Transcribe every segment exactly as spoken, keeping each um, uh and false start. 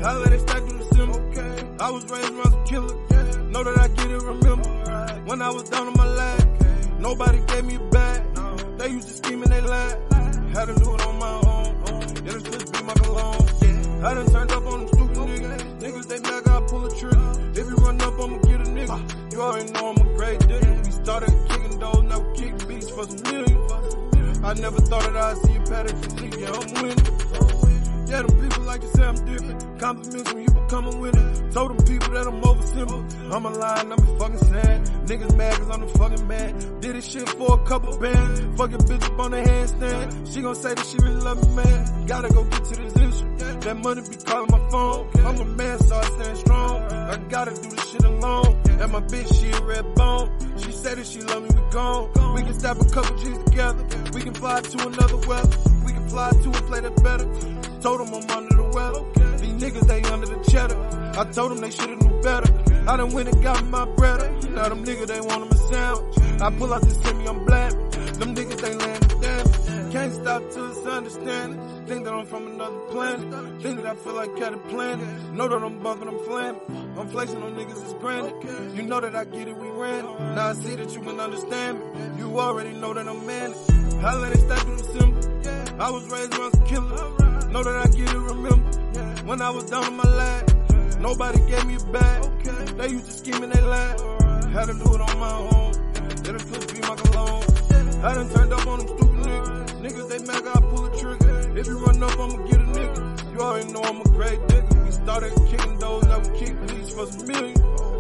Holla, they stack to the symbol. Okay. I was raised around some killers. Yeah. Know that I get it, remember. Right. When I was down on my lag, okay. Nobody gave me a bag. No. They used to scheme and they lied. Had to do it on my own. Yeah, this bitch be my cologne. Yeah. I done turned up on them stupid niggas. Niggas, they mad, I pull a trigger. If you run up, I'ma get a nigga. You already know I'm a great nigga. We started kicking doors, now we kick beats for some millions. I never thought that I'd see a pattern to leave. Yeah, I'm winning. Yeah, them people like to say I'm different. Compliments when you become a winner. Told them people that I'm over simple. I'm a lying, I'm a fucking sad. Niggas mad cause I'm the fucking man. Did this shit for a couple bands. Fucking bitch up on the handstand. She gon' say that she really love me, man. Gotta go get to this issue. That money be calling my phone. I'm a man, so I stand strong. I gotta do this shit alone. And my bitch, she a red bone. She said that she love me, we gone. We can stop a couple G's together. We can fly to another weather. We can fly to a play that better. Told them I'm under the weather. These niggas, they under the cheddar. I told them they should've knew better. I done went and got my bread. Now them niggas, they want them a sandwich. I pull out this semi, I'm black. Them niggas, they land damn. Can't stop till it's understanding. Think that I'm from another planet. Think that I feel like Cat Planet. Know that I'm bumping, I'm flaming. I'm flexing on niggas, it's granted. You know that I get it, we ran it. Now I see that you can understand me. You already know that I'm man. I let it stack to the symbol. I was raised around some killers. Know that I get it, remember. When I was down on my lag, nobody gave me a bag. They used to scheme and they lied. Had to do it on my own. Yeah, this could be my cologne. I done turned up on them stupid niggas. Niggas, they mad, I pull a trigger. If you run up, I'ma get a nigga. You already know I'm a great nigga. We started kicking doors, now we kick beats for some millions.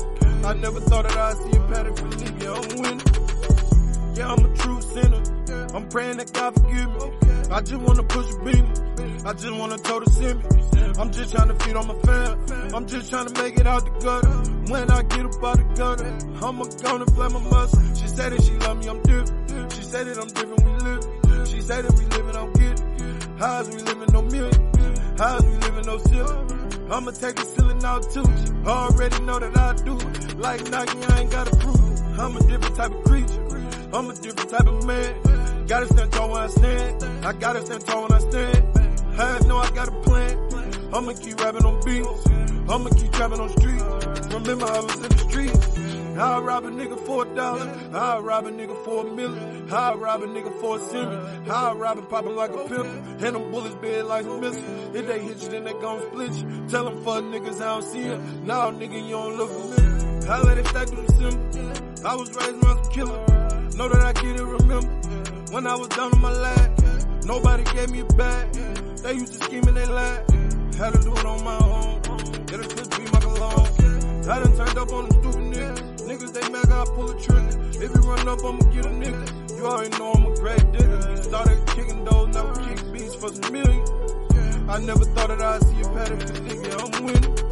I never thought that I'd see a pattern for league. Yeah, I'm winning. Yeah, I'm a true sinner. I'm praying that God forgive me. I just wanna push a beam. I just wanna toe the semi. I'm just trying to feed on my fam. I'm just trying to make it out the gutter. When I get up out the gutter, I'ma gonna play my muscle. She said that she love me, I'm different. She said that I'm different, we live. She said that we living, I'm getting. How's we living, no million. How's we living, no silver. I'ma take a ceiling out too. I already know that I do. Like Nike, I ain't gotta prove. I'm a different type of creature. I'm a different type of man. Gotta stand tall when I stand. I gotta stand tall when I stand. I know I got a plan. I'ma keep rapping on beats. I'ma keep trapping on streets. Remember I was in the streets. I'll rob a nigga for a dollar. I'll rob a nigga for a million. I'll rob a nigga for a semi. I'll rob it popping like a pimp. And them bullets big like a missile. If they hit you, then they gon' split you. Tell them fuck niggas I don't see it. Now nigga, you don't look familiar. I let it stack to the symbol. I was raised around some killers. Know that I get it, remember. When I was down on my lag, nobody gave me a bag. They used to scheme and they lied. Had to do it on my own. Yeah, this could be my cologne. I done turned up on them stupid niggas. Niggas, they mad, I pull a trigger. If you run up, I'ma get a nigga. You already know I'm a great nigga. We started kicking doors, now we kick beats for some millions. I never thought that I'd see a pattern for nigga. I'm winning.